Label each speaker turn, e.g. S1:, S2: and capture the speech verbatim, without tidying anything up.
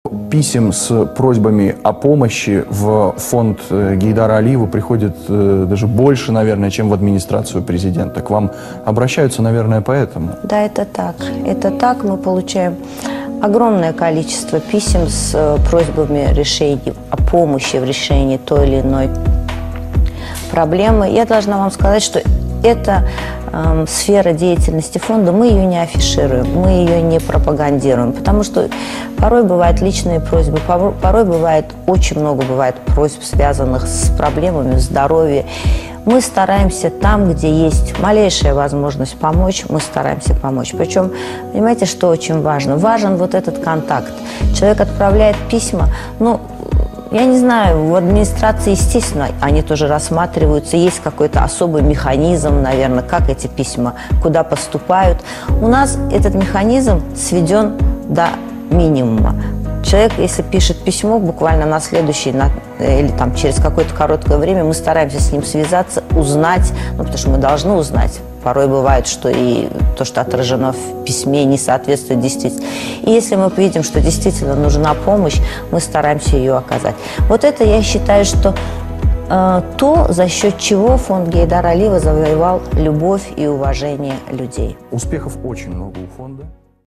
S1: Писем с просьбами о помощи в фонд Гейдара Алиева приходит даже больше, наверное, чем в администрацию президента. К вам обращаются, наверное, поэтому.
S2: Да, это так. Это так. Мы получаем огромное количество писем с просьбами решений, о помощи в решении той или иной проблемы. Я должна вам сказать, что эта э, сфера деятельности фонда, мы ее не афишируем, мы ее не пропагандируем, потому что порой бывают личные просьбы, порой, порой бывает, очень много бывает просьб, связанных с проблемами здоровья. Мы стараемся там, где есть малейшая возможность помочь, мы стараемся помочь. Причем, понимаете, что очень важно? Важен вот этот контакт. Человек отправляет письма, ну, я не знаю, в администрации, естественно, они тоже рассматриваются. Есть какой-то особый механизм, наверное, как эти письма, куда поступают. У нас этот механизм сведен до минимума. Человек, если пишет письмо, буквально на следующий, на, или там через какое-то короткое время, мы стараемся с ним связаться, узнать, ну, потому что мы должны узнать. Порой бывает, что и то, что отражено в письме, не соответствует действительности. И если мы видим, что действительно нужна помощь, мы стараемся ее оказать. Вот это, я считаю, что э, то, за счет чего фонд Гейдара Алиева завоевал любовь и уважение людей.
S1: Успехов очень много у фонда.